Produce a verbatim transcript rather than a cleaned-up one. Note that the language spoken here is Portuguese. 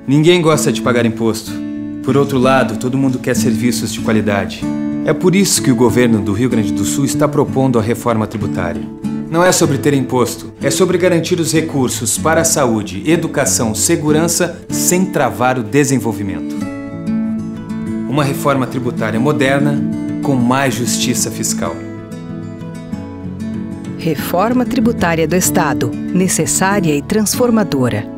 Ninguém gosta de pagar imposto. Por outro lado, todo mundo quer serviços de qualidade. É por isso que o governo do Rio Grande do Sul está propondo a reforma tributária. Não é sobre ter imposto, é sobre garantir os recursos para a saúde, educação, segurança, sem travar o desenvolvimento. Uma reforma tributária moderna, com mais justiça fiscal. Reforma tributária do Estado, necessária e transformadora.